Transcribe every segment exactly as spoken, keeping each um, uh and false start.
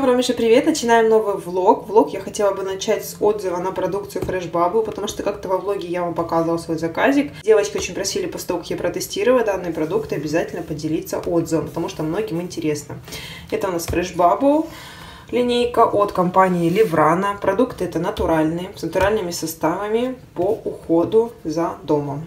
Всем Ромиша, привет! Начинаем новый влог. Влог я хотела бы начать с отзыва на продукцию Fresh Bubble, потому что как-то во влоге я вам показывала свой заказик. Девочки очень просили после того, как я протестировала данный продукт, обязательно поделиться отзывом, потому что многим интересно. Это у нас Fresh Bubble. Линейка от компании Livrana. Продукты это натуральные, с натуральными составами по уходу за домом.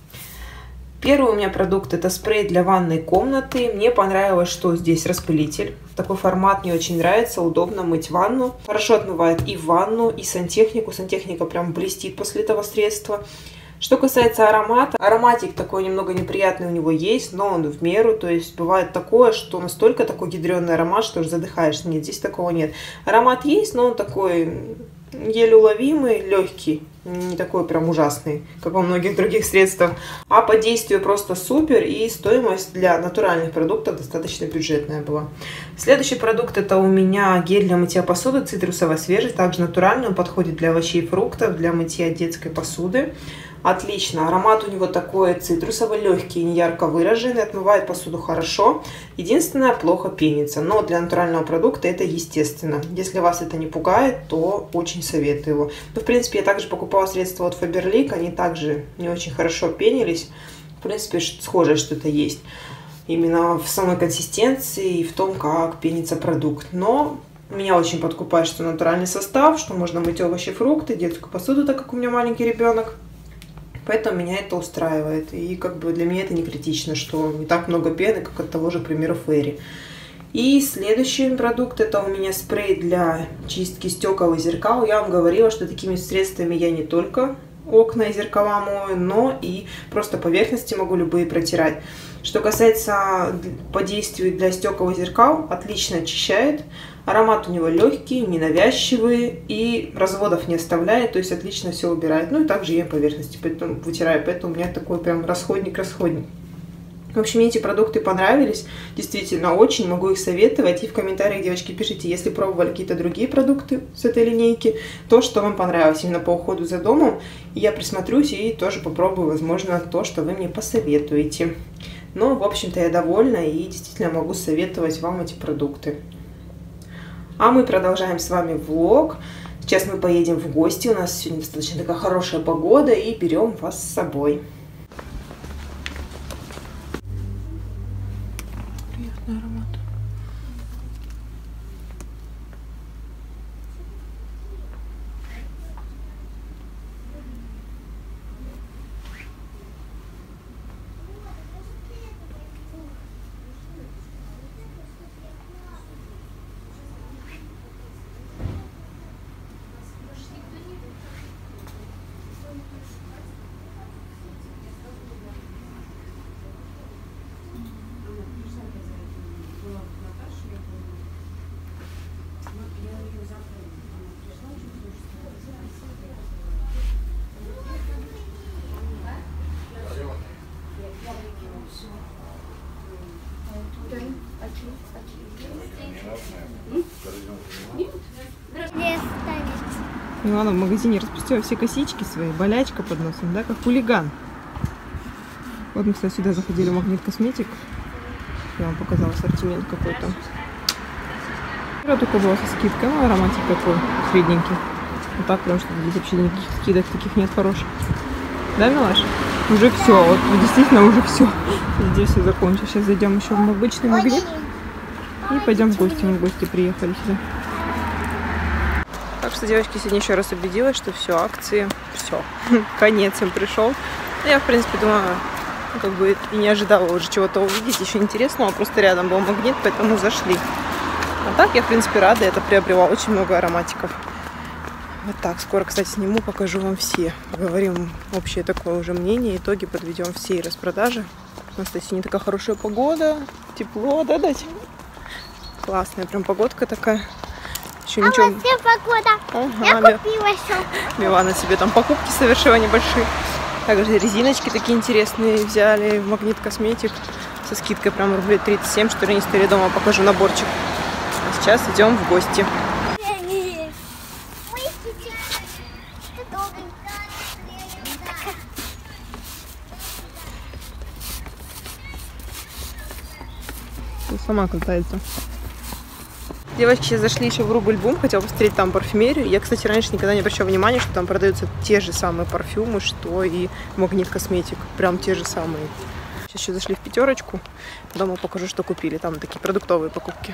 Первый у меня продукт это спрей для ванной комнаты. Мне понравилось, что здесь распылитель. Такой формат мне очень нравится, удобно мыть ванну. Хорошо отмывает и ванну, и сантехнику. Сантехника прям блестит после этого средства. Что касается аромата, ароматик такой немного неприятный у него есть, но он в меру. То есть бывает такое, что настолько такой ядреный аромат, что уже задыхаешься. Нет, здесь такого нет. Аромат есть, но он такой еле уловимый, легкий. Не такой прям ужасный, как во многих других средствах. А по действию просто супер. И стоимость для натуральных продуктов достаточно бюджетная была. Следующий продукт это у меня гель для мытья посуды цитрусовая свежесть. Также натуральный, он подходит для овощей и фруктов, для мытья детской посуды. Отлично. Аромат у него такой цитрусовый, легкий, не ярко выраженный. Отмывает посуду хорошо. Единственное, плохо пенится. Но для натурального продукта это естественно. Если вас это не пугает, то очень советую его. Ну, в принципе, я также покупала средства от Faberlic. Они также не очень хорошо пенились. В принципе, схожее что-то есть. Именно в самой консистенции и в том, как пенится продукт. Но меня очень подкупает, что натуральный состав, что можно мыть овощи, фрукты, детскую посуду, так как у меня маленький ребенок. Поэтому меня это устраивает. И как бы для меня это не критично, что не так много пены, как от того же, к примеру, Фейри. И следующий продукт это у меня спрей для чистки стекол и зеркал. Я вам говорила, что такими средствами я не только окна и зеркала мою, но и просто поверхности могу любые протирать. Что касается по действию для стекол и зеркал, отлично очищает. Аромат у него легкий, ненавязчивый и разводов не оставляет, то есть отлично все убирает. Ну и также я поверхности поэтому вытираю, поэтому у меня такой прям расходник-расходник. В общем, мне эти продукты понравились, действительно очень, могу их советовать. И в комментариях, девочки, пишите, если пробовали какие-то другие продукты с этой линейки, то, что вам понравилось именно по уходу за домом. И я присмотрюсь и тоже попробую, возможно, то, что вы мне посоветуете. Но, в общем-то, я довольна и действительно могу советовать вам эти продукты. А мы продолжаем с вами влог. Сейчас мы поедем в гости. У нас сегодня достаточно такая хорошая погода. И берем вас с собой. Приятный аромат. Милана в магазине распустила все косички свои, болячка под носом, да, как хулиган. Вот мы, кстати, сюда заходили в Магнит Косметик. Я вам показала ассортимент какой-то. Только была со скидкой, ну, ароматик такой, средненький. Вот так, потому что здесь вообще никаких скидок таких нет хороших. Да, милаш? Уже все, вот действительно уже все. Здесь все закончилось. Сейчас зайдем еще в обычный магазин. И пойдем в гости. Мы в гости приехали сюда. Так что, девочки, сегодня еще раз убедилась, что все, акции, все, конец им пришел. Я, в принципе, думаю, как бы и не ожидала уже чего-то увидеть, еще интересного, просто рядом был магнит, поэтому зашли. А так я, в принципе, рада, это приобрела очень много ароматиков. Вот так, скоро, кстати, сниму, покажу вам все. Поговорим общее такое уже мнение, итоги подведем всей распродажи. У нас, кстати, не такая хорошая погода, тепло, да, Дать? Классная прям погодка такая. Еще ничего. А вот все погода. Ага, я купила еще. Милана себе там покупки совершила небольшие. Также резиночки такие интересные взяли в Магнит Косметик. Со скидкой прям рублей тридцать семь, что ли, не стояли дома. Покажу наборчик. А сейчас идем в гости. Сама катается. Девочки сейчас зашли еще в Рубль Бум, хотела посмотреть там парфюмерию. Я, кстати, раньше никогда не обращала внимания, что там продаются те же самые парфюмы, что и Магнит Косметик. Прям те же самые. Сейчас еще зашли в пятерочку. Дома покажу, что купили. Там такие продуктовые покупки.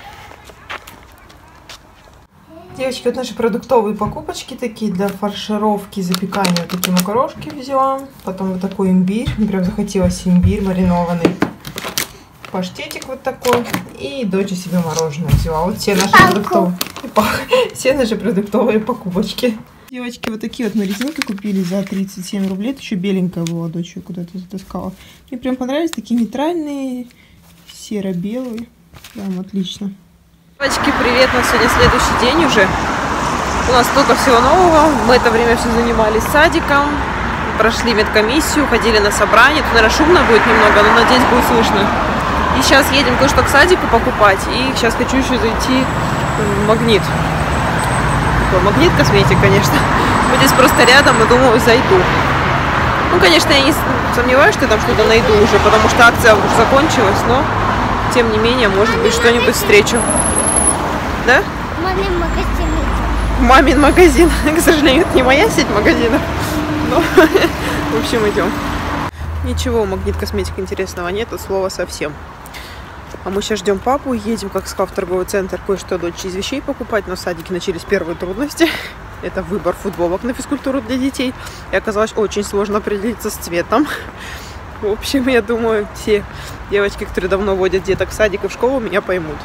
Девочки, вот наши продуктовые покупочки такие для фаршировки, запекания. Вот такие макарошки взяла. Потом вот такой имбирь. Мне прям захотелось имбирь маринованный. Паштетик вот такой. И доча себе мороженое взяла. Вот все наши продуктовые, все наши продуктовые покупочки. Девочки, вот такие вот мы резинки купили за тридцать семь рублей. Это еще беленькая была, дочь куда-то затаскала. Мне прям понравились, такие нейтральные, серо-белые. Прям отлично. Девочки, привет, у нас сегодня следующий день уже. У нас столько всего нового. Мы это время все занимались садиком. Прошли медкомиссию, ходили на собрание. Тут, наверное, шумно будет немного, но надеюсь, будет слышно. И сейчас едем кое-что к садику покупать. И сейчас хочу еще зайти в Магнит. Такой Магнит Косметик, конечно. Вот здесь просто рядом, и думаю, зайду. Ну, конечно, я не сомневаюсь, что я там что-то найду уже, потому что акция уже закончилась, но тем не менее, может быть, что-нибудь встречу. Да? Мамин магазин. Мамин магазин. К сожалению, это не моя сеть магазинов. Но, в общем, идем. Ничего у Магнит Косметик интересного нет, от слова совсем. А мы сейчас ждем папу, едем, как сказал, в торговый центр кое-что дочь из вещей покупать, но в садике начались первые трудности. Это выбор футболок на физкультуру для детей. И оказалось очень сложно определиться с цветом. В общем, я думаю, все девочки, которые давно водят деток в садик и в школу, меня поймут.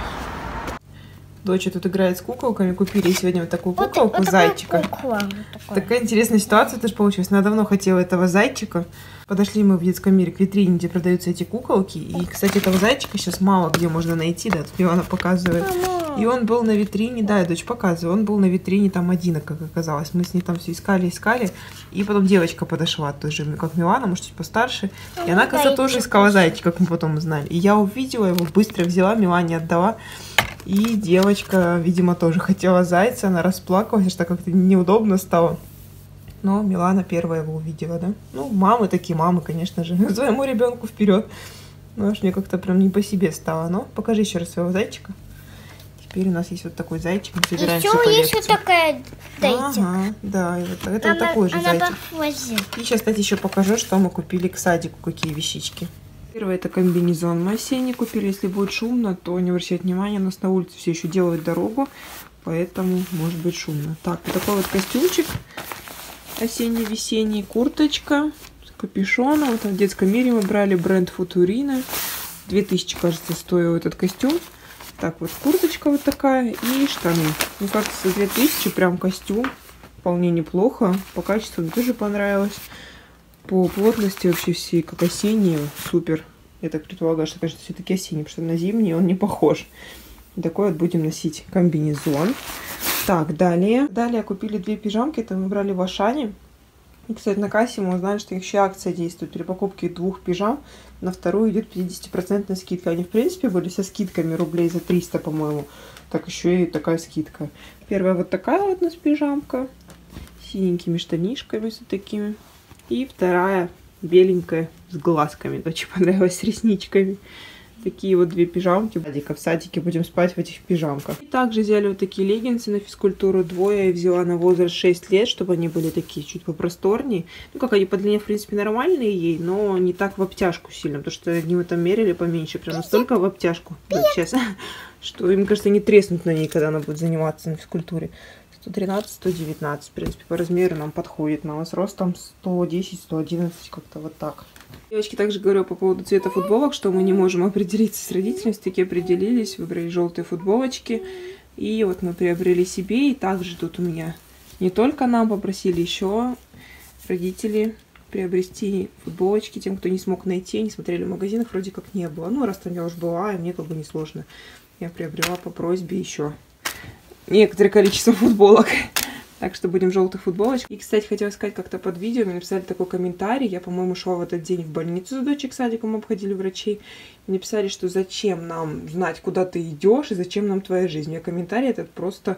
Доча тут играет с куколками. Купили сегодня вот такую куколку, вот, вот зайчика. Кукла, вот такая интересная ситуация тоже получилась. Она давно хотела этого зайчика. Подошли мы в детском мире к витрине, где продаются эти куколки. И, кстати, этого зайчика сейчас мало где можно найти. Да, тут Милана показывает. И он был на витрине, да, я дочь показываю, он был на витрине там один, как оказалось. Мы с ней там все искали, искали. И потом девочка подошла, тоже как Милана, может, чуть постарше. И она, кажется, тоже искала зайчика, как мы потом узнали. И я увидела его, быстро взяла, Милане отдала. И девочка, видимо, тоже хотела зайца, она расплакалась, что как-то неудобно стало. Но Милана первая его увидела, да? Ну, мамы такие мамы, конечно же, своему ребенку вперед. Ну, аж мне как-то прям не по себе стало. Но покажи еще раз своего зайчика. Теперь у нас есть вот такой зайчик, мы собираем всю коллекцию. Еще есть вот такая зайчик. Ага, да, и вот, это она, вот такой же она зайчик. Похожа. И сейчас, кстати, еще покажу, что мы купили к садику, какие вещички. Первое, это комбинезон мы осенний купили. Если будет шумно, то не обращайте внимания, у нас на улице все еще делают дорогу, поэтому может быть шумно. Так, вот такой вот костюмчик осенний-весенний, курточка с капюшоном. Вот в детском мире мы брали бренд Футурина. две тысячи, кажется, стоил этот костюм. Так, вот курточка вот такая и штаны. Ну, как-то за две тысячи прям костюм. Вполне неплохо. По качеству мне тоже понравилось. По плотности вообще все как осенние. Супер. Я так предполагаю, что, конечно, все-таки осенний, потому что на зимний он не похож. Такой вот будем носить комбинезон. Так, далее. Далее купили две пижамки. Это мы брали в Ашане. И, кстати, на кассе мы узнали, что еще акция действует. При покупке двух пижам на вторую идет пятидесятипроцентная скидка. Они, в принципе, были со скидками рублей за триста, по-моему. Так еще и такая скидка. Первая вот такая вот у нас пижамка. С синенькими штанишками вот такими. И вторая беленькая с глазками. Доче понравилась, с ресничками. Такие вот две пижамки. В садике будем спать в этих пижамках. И также взяли вот такие леггинсы на физкультуру. Двое я взяла на возраст шесть лет, чтобы они были такие чуть попросторнее. Ну, как они по длине, в принципе, нормальные ей, но не так в обтяжку сильно. Потому что они мы там мерили поменьше. Прям настолько в обтяжку. Вот сейчас. Что, мне кажется, не треснут на ней, когда она будет заниматься на физкультуре. сто тринадцать — сто девятнадцать, в принципе, по размеру нам подходит. На нас ростом сто десять — сто одиннадцать, как-то вот так. Девочки, также говорю по поводу цвета футболок, что мы не можем определиться с родителями, все-таки определились, выбрали желтые футболочки. И вот мы приобрели себе, и также тут у меня не только нам попросили еще родители приобрести футболочки тем, кто не смог найти, не смотрели в магазинах, вроде как не было. Ну, раз там я уже была, и мне как бы несложно. Я приобрела по просьбе еще некоторое количество футболок. Так что будем в желтых футболочках. И, кстати, хотела сказать как-то под видео, мне написали такой комментарий. Я, по-моему, шла в этот день в больницу с дочей к садику, мы обходили врачей. И написали, что зачем нам знать, куда ты идешь, и зачем нам твоя жизнь. Мне комментарий этот просто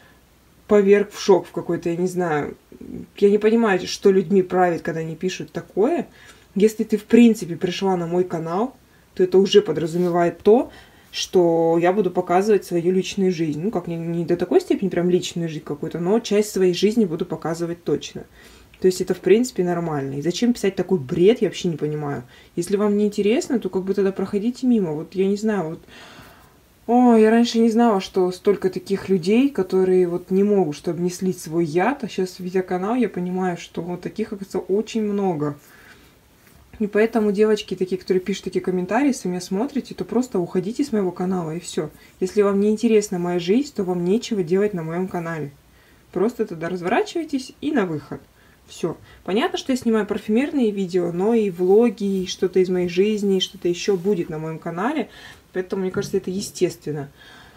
поверг в шок в какой-то, я не знаю. Я не понимаю, что людьми правит, когда они пишут такое. Если ты, в принципе, пришла на мой канал, то это уже подразумевает то, что я буду показывать свою личную жизнь. Ну, как не, не до такой степени прям личную жизнь какую-то, но часть своей жизни буду показывать точно. То есть это, в принципе, нормально. И зачем писать такой бред, я вообще не понимаю. Если вам не интересно, то как бы тогда проходите мимо. Вот я не знаю, вот... О, я раньше не знала, что столько таких людей, которые вот не могут, чтобы не слить свой яд. А сейчас, видя канал, я понимаю, что вот таких, оказывается, очень много. И поэтому, девочки, такие, которые пишут такие комментарии, если меня смотрите, то просто уходите с моего канала, и все. Если вам не интересна моя жизнь, то вам нечего делать на моем канале. Просто тогда разворачивайтесь и на выход. Все. Понятно, что я снимаю парфюмерные видео, но и влоги, и что-то из моей жизни, и что-то еще будет на моем канале. Поэтому, мне кажется, это естественно.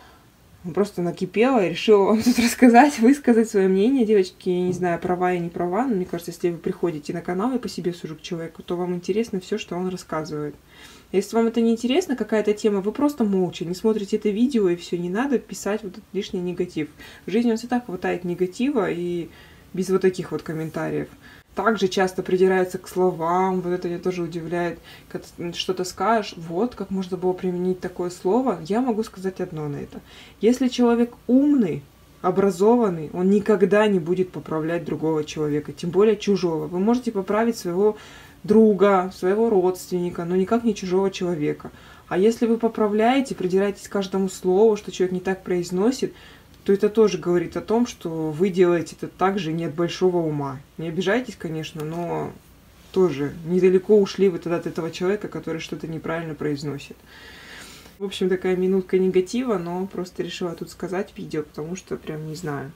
Просто накипела и решила вам тут рассказать, высказать свое мнение. Девочки, я не знаю, права я не права, но мне кажется, если вы приходите на канал и по себе сужу к человеку, то вам интересно все, что он рассказывает. Если вам это не интересно, какая-то тема, вы просто молча не смотрите это видео, и все, не надо писать вот этот лишний негатив. В жизни у нас и так хватает негатива, и без вот таких вот комментариев. Также часто придираются к словам, вот это меня тоже удивляет. Когда что-то скажешь, вот, как можно было применить такое слово, я могу сказать одно на это. Если человек умный, образованный, он никогда не будет поправлять другого человека, тем более чужого. Вы можете поправить своего друга, своего родственника, но никак не чужого человека. А если вы поправляете, придираетесь к каждому слову, что человек не так произносит, то это тоже говорит о том, что вы делаете это также не от большого ума. Не обижайтесь, конечно, но тоже недалеко ушли вы тогда от этого человека, который что-то неправильно произносит. В общем, такая минутка негатива, но просто решила тут сказать в видео, потому что прям не знаю.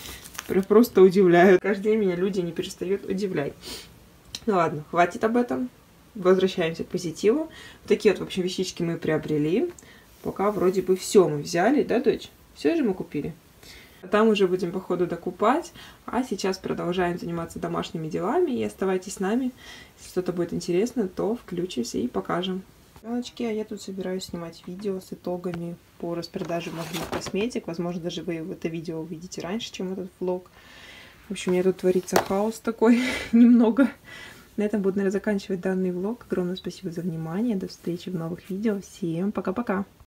Просто удивляют. Каждый день меня люди не перестают удивлять. Ну ладно, хватит об этом. Возвращаемся к позитиву. Такие вот, в общем, вещички мы приобрели. Пока вроде бы все мы взяли, да, дочь? Все же мы купили. Там уже будем, походу, докупать. А сейчас продолжаем заниматься домашними делами. И оставайтесь с нами. Если что-то будет интересно, то включимся и покажем. Девочки, а я тут собираюсь снимать видео с итогами по распродаже Магнит Косметик. Возможно, даже вы это видео увидите раньше, чем этот влог. В общем, у меня тут творится хаос такой немного. На этом буду, наверное, заканчивать данный влог. Огромное спасибо за внимание. До встречи в новых видео. Всем пока-пока.